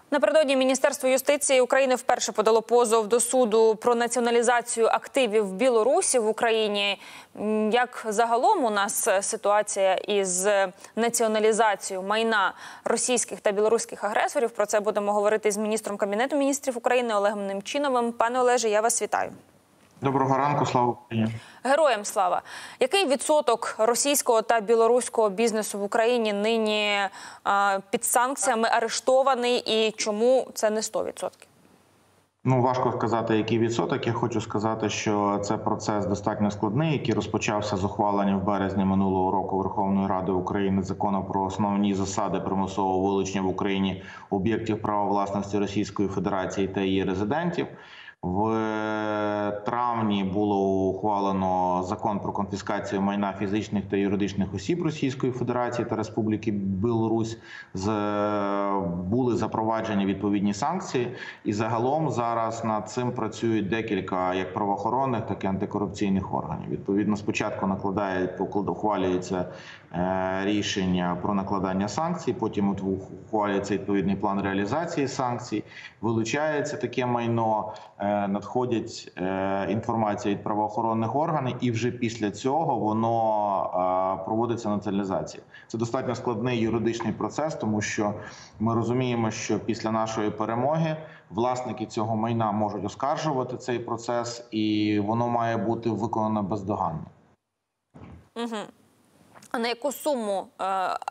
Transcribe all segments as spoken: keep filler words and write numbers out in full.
Напередодні Міністерство юстиції України вперше подало позов до суду про націоналізацію активів Білорусі в Україні. Як загалом у нас ситуація із націоналізацією майна російських та білоруських агресорів? Про це будемо говорити з міністром Кабінету міністрів України Олегом Немчіновим. Пане Олеже, я вас вітаю. Доброго ранку, слава Україні. Героям слава. Який відсоток російського та білоруського бізнесу в Україні нині а, під санкціями арештований і чому це не сто відсотків? Ну, важко сказати, який відсоток. Я хочу сказати, що це процес достатньо складний, який розпочався з ухвалення в березні минулого року Верховної Ради України закону про основні засади примусового вилучення в Україні об'єктів права власності Російської Федерації та її резидентів. В травні було ухвалено закон про конфіскацію майна фізичних та юридичних осіб Російської Федерації та Республіки Білорусь. Були запроваджені відповідні санкції. І загалом зараз над цим працюють декілька як правоохоронних, так і антикорупційних органів. Відповідно, спочатку накладають, ухвалюється рішення про накладання санкцій, потім ухвалюється відповідний план реалізації санкцій, вилучається таке майно, надходять інформація від правоохоронних органів, і вже після цього воно проводиться націоналізація. Це достатньо складний юридичний процес, тому що ми розуміємо, що після нашої перемоги власники цього майна можуть оскаржувати цей процес, і воно має бути виконано бездоганно. Угу. А на яку суму е,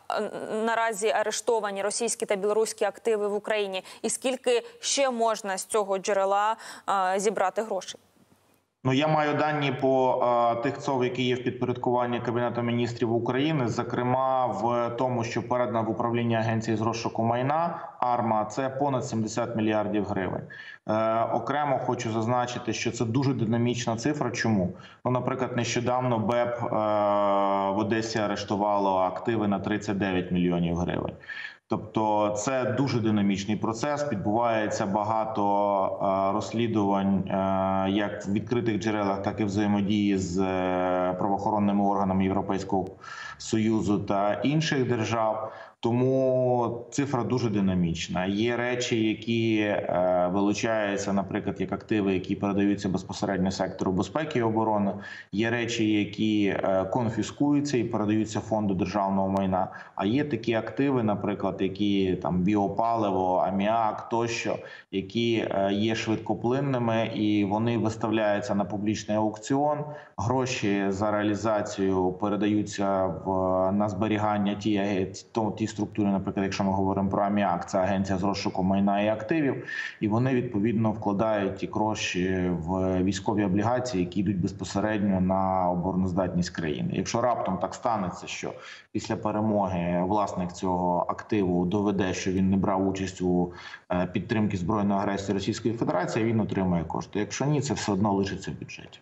наразі арештовані російські та білоруські активи в Україні? І скільки ще можна з цього джерела е, зібрати грошей? Ну, я маю дані по а, тих ЦОВ, які є в підпорядкуванні Кабінету міністрів України, зокрема в тому, що передано в управління Агенції з розшуку майна АРМА, це понад сімдесят мільярдів гривень. Е, окремо хочу зазначити, що це дуже динамічна цифра. Чому? Ну, наприклад, нещодавно БЕП е, в Одесі арештувало активи на тридцять дев'ять мільйонів гривень. Тобто це дуже динамічний процес, відбувається багато розслідувань як в відкритих джерелах, так і взаємодії з правоохоронними органами Європейського Союзу та інших держав. Тому цифра дуже динамічна. Є речі, які вилучаються, наприклад, як активи, які передаються безпосередньо сектору безпеки і оборони. Є речі, які конфіскуються і передаються фонду державного майна. А є такі активи, наприклад, які там біопаливо, аміак тощо, які є швидкоплинними, і вони виставляються на публічний аукціон. Гроші за реалізацію передаються в на зберігання ті, ті структури, наприклад, якщо ми говоримо про аміак, це Агенція з розшуку майна і активів, і вони відповідно вкладають ті гроші в військові облігації, які йдуть безпосередньо на обороноздатність країни. Якщо раптом так станеться, що після перемоги власник цього активу доведе, що він не брав участь у підтримці збройної агресії Російської Федерації, він отримає кошти. Якщо ні, це все одно лишиться в бюджеті.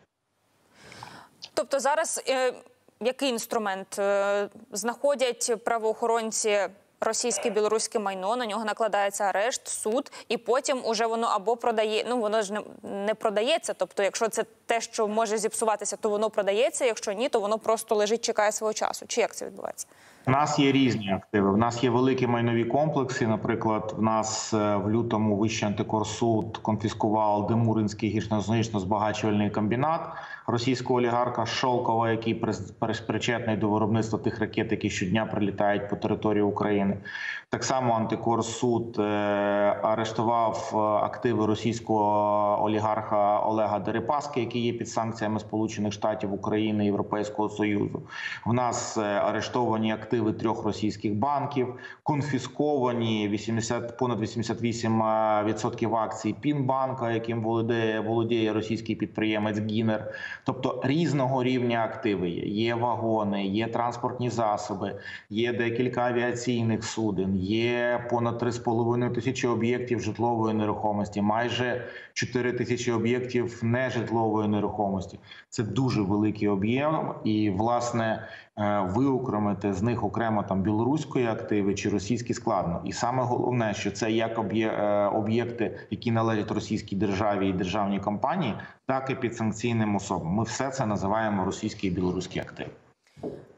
Тобто зараз е, який інструмент е, знаходять правоохоронці російське, білоруське майно, на нього накладається арешт, суд, і потім уже воно або продає, ну воно ж не, не продається, тобто якщо це те, що може зіпсуватися, то воно продається, якщо ні, то воно просто лежить, чекає свого часу. Чи як це відбувається? У нас є різні активи. У нас є великі майнові комплекси. Наприклад, в нас в лютому Вищий антикорсуд конфіскував Демуринський гірно-збагачувальний комбінат російського олігарха Шолкова, який причетний до виробництва тих ракет, які щодня прилітають по території України. Так само антикорсуд арештував активи російського олігарха Олега Дерипаски, який є під санкціями Сполучених Штатів України і Європейського Союзу. В нас арештовані активи трьох російських банків, конфісковані вісімдесят, понад вісімдесят вісім відсотків акцій Пінбанка, яким володіє, володіє російський підприємець Гінер. Тобто різного рівня активи є. Є вагони, є транспортні засоби, є декілька авіаційних суден, є понад три з половиною тисячі об'єктів житлової нерухомості, майже чотири тисячі об'єктів нежитлової нерухомості. Це дуже великий об'єм, і, власне, виокремити з них окремо там білоруської активи чи російські складно. І саме головне, що це як об'єкти, які належать російській державі і державній компанії, так і підсанкційним особам. Ми все це називаємо російські і білоруські активи.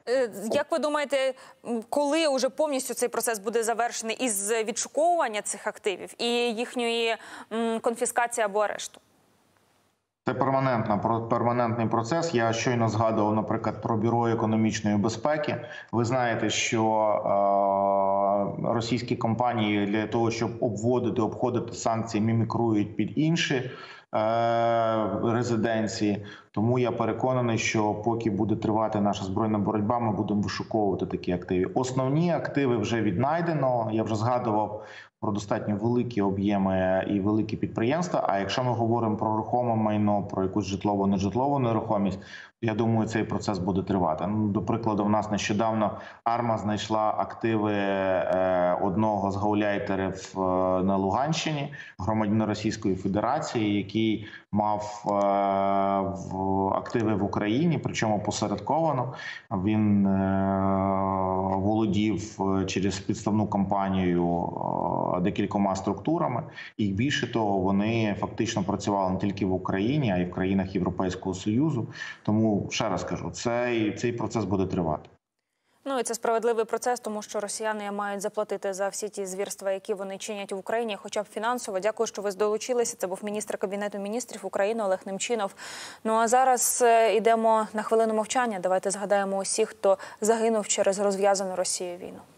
Як ви думаєте, коли уже повністю цей процес буде завершений із відшуковування цих активів і їхньої конфіскації або арешту? Це перманентна, перманентний процес. Я щойно згадував, наприклад, про Бюро економічної безпеки. Ви знаєте, що е, російські компанії для того, щоб обводити, обходити санкції, мімікрують під інші е, резиденції. Тому я переконаний, що поки буде тривати наша збройна боротьба, ми будемо вишуковувати такі активи. Основні активи вже віднайдено. Я вже згадував про достатньо великі об'єми і великі підприємства. А якщо ми говоримо про рухоме майно, про якусь житлову, нежитлову нерухомість, я думаю, цей процес буде тривати. Ну, до прикладу, в нас нещодавно АРМА знайшла активи е, одного з гауляйтерів е, на Луганщині, громадянина Російської Федерації, який мав е, в, активи в Україні, причому посередковано. Він е, володів через підставну компанію е, декількома структурами, і більше того, вони фактично працювали не тільки в Україні, а й в країнах Європейського Союзу. Тому, ще раз кажу, цей, цей процес буде тривати. Ну і це справедливий процес, тому що росіяни мають заплатити за всі ті звірства, які вони чинять в Україні, хоча б фінансово. Дякую, що ви долучилися. Це був міністр Кабінету міністрів України Олег Немчінов. Ну а зараз йдемо на хвилину мовчання. Давайте згадаємо усіх, хто загинув через розв'язану Росією війну.